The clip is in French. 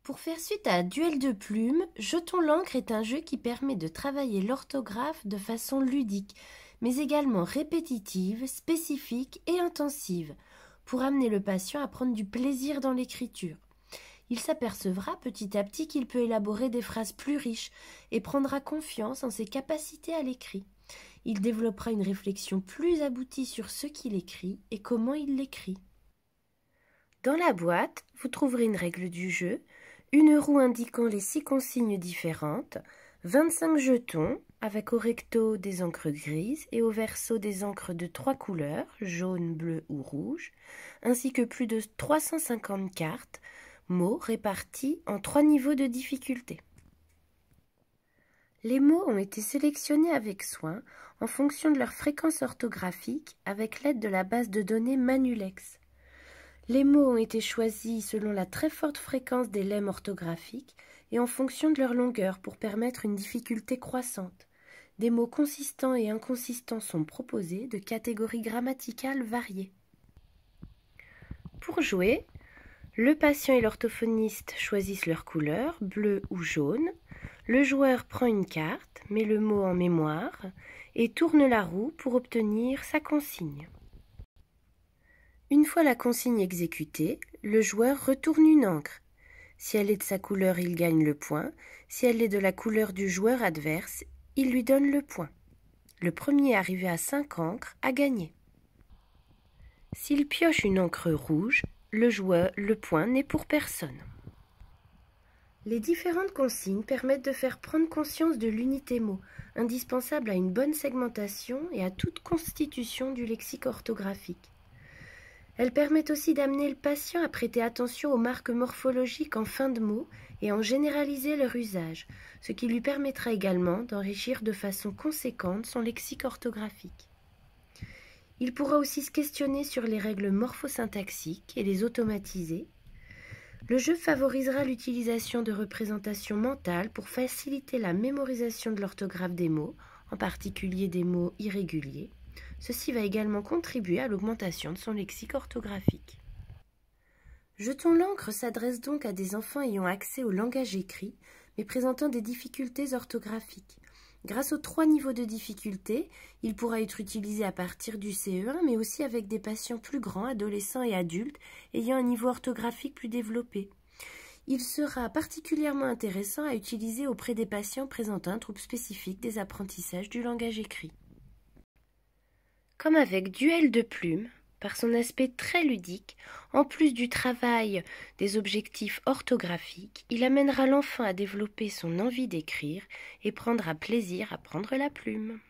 Pour faire suite à Duel de plumes, Jetons l'encre est un jeu qui permet de travailler l'orthographe de façon ludique, mais également répétitive, spécifique et intensive, pour amener le patient à prendre du plaisir dans l'écriture. Il s'apercevra petit à petit qu'il peut élaborer des phrases plus riches et prendra confiance en ses capacités à l'écrit. Il développera une réflexion plus aboutie sur ce qu'il écrit et comment il l'écrit. Dans la boîte, vous trouverez une règle du jeu, une roue indiquant les 6 consignes différentes, 25 jetons avec au recto des encres grises et au verso des encres de 3 couleurs, jaune, bleu ou rouge, ainsi que plus de 350 cartes, mots répartis en 3 niveaux de difficulté. Les mots ont été sélectionnés avec soin en fonction de leur fréquence orthographique avec l'aide de la base de données Manulex. Les mots ont été choisis selon la très forte fréquence des lemmes orthographiques et en fonction de leur longueur pour permettre une difficulté croissante. Des mots consistants et inconsistants sont proposés de catégories grammaticales variées. Pour jouer, le patient et l'orthophoniste choisissent leur couleur, bleu ou jaune. Le joueur prend une carte, met le mot en mémoire et tourne la roue pour obtenir sa consigne. Une fois la consigne exécutée, le joueur retourne une encre. Si elle est de sa couleur, il gagne le point. Si elle est de la couleur du joueur adverse, il lui donne le point. Le premier arrivé à 5 encres a gagné. S'il pioche une encre rouge, le point n'est pour personne. Les différentes consignes permettent de faire prendre conscience de l'unité mot, indispensable à une bonne segmentation et à toute constitution du lexique orthographique. Elles permettent aussi d'amener le patient à prêter attention aux marques morphologiques en fin de mot et en généraliser leur usage, ce qui lui permettra également d'enrichir de façon conséquente son lexique orthographique. Il pourra aussi se questionner sur les règles morphosyntaxiques et les automatiser. Le jeu favorisera l'utilisation de représentations mentales pour faciliter la mémorisation de l'orthographe des mots, en particulier des mots irréguliers. Ceci va également contribuer à l'augmentation de son lexique orthographique. Jetons l'encre s'adresse donc à des enfants ayant accès au langage écrit, mais présentant des difficultés orthographiques. Grâce aux 3 niveaux de difficulté, il pourra être utilisé à partir du CE1, mais aussi avec des patients plus grands, adolescents et adultes, ayant un niveau orthographique plus développé. Il sera particulièrement intéressant à utiliser auprès des patients présentant un trouble spécifique des apprentissages du langage écrit. Comme avec Duel de plumes, par son aspect très ludique, en plus du travail des objectifs orthographiques, il amènera l'enfant à développer son envie d'écrire et prendra plaisir à prendre la plume.